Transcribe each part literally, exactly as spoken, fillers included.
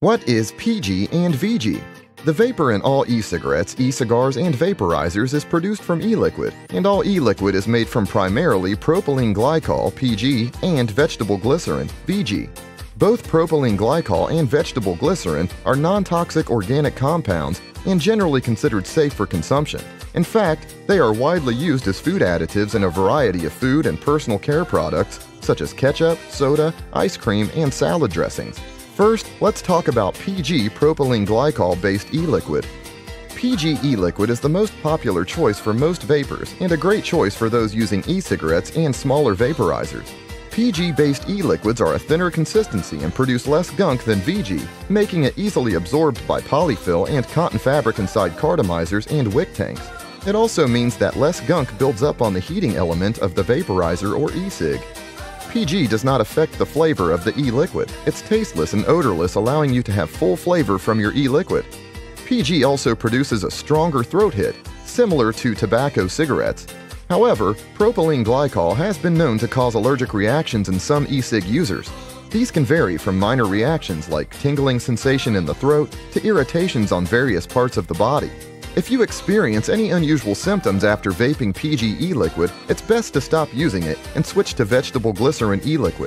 What is P G and V G? The vapor in all e-cigarettes, e-cigars, and vaporizers is produced from e-liquid, and all e-liquid is made from primarily propylene glycol, P G, and vegetable glycerin, V G. Both propylene glycol and vegetable glycerin are non-toxic organic compounds and generally considered safe for consumption. In fact, they are widely used as food additives in a variety of food and personal care products, such as ketchup, soda, ice cream, and salad dressings. First, let's talk about P G propylene glycol-based e-liquid. P G e-liquid is the most popular choice for most vapers and a great choice for those using e-cigarettes and smaller vaporizers. P G-based e-liquids are a thinner consistency and produce less gunk than V G, making it easily absorbed by polyfill and cotton fabric inside cartomizers and wick tanks. It also means that less gunk builds up on the heating element of the vaporizer or e-cig. P G does not affect the flavor of the e-liquid. It's tasteless and odorless, allowing you to have full flavor from your e-liquid. P G also produces a stronger throat hit, similar to tobacco cigarettes. However, propylene glycol has been known to cause allergic reactions in some e-cig users. These can vary from minor reactions like tingling sensation in the throat to irritations on various parts of the body. If you experience any unusual symptoms after vaping P G e-liquid, it's best to stop using it and switch to vegetable glycerin e-liquid.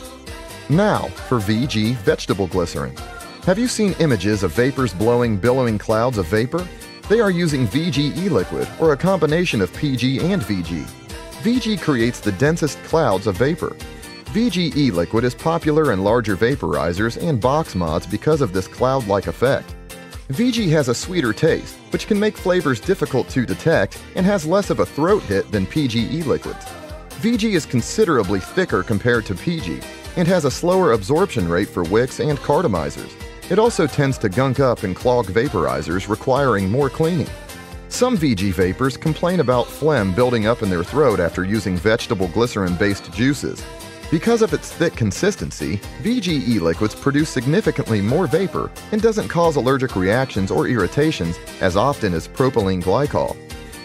Now, for V G vegetable glycerin. Have you seen images of vapors blowing billowing clouds of vapor? They are using V G e-liquid, or a combination of P G and V G. V G creates the densest clouds of vapor. V G e-liquid is popular in larger vaporizers and box mods because of this cloud-like effect. V G has a sweeter taste, which can make flavors difficult to detect and has less of a throat hit than P G e-liquids. V G is considerably thicker compared to P G and has a slower absorption rate for wicks and cartomizers. It also tends to gunk up and clog vaporizers, requiring more cleaning. Some V G vapors complain about phlegm building up in their throat after using vegetable glycerin-based juices. Because of its thick consistency, V G e-liquids produce significantly more vapor and doesn't cause allergic reactions or irritations as often as propylene glycol.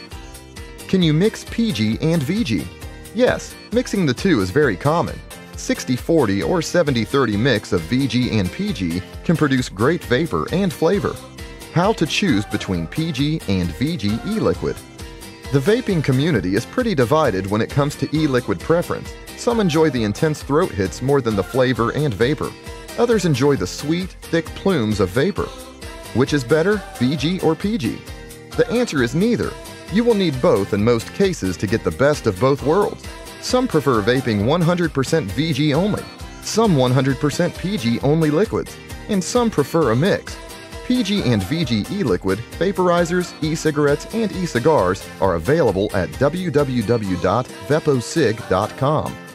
Can you mix P G and V G? Yes, mixing the two is very common. sixty forty or seventy thirty mix of V G and P G can produce great vapor and flavor. How to choose between P G and V G e-liquid? The vaping community is pretty divided when it comes to e-liquid preference. Some enjoy the intense throat hits more than the flavor and vapor. Others enjoy the sweet, thick plumes of vapor. Which is better, V G or P G? The answer is neither. You will need both in most cases to get the best of both worlds. Some prefer vaping one hundred percent V G only, some one hundred percent P G only liquids, and some prefer a mix. P G and V G e-liquid, vaporizers, e-cigarettes, and e-cigars are available at w w w dot vapocig dot com.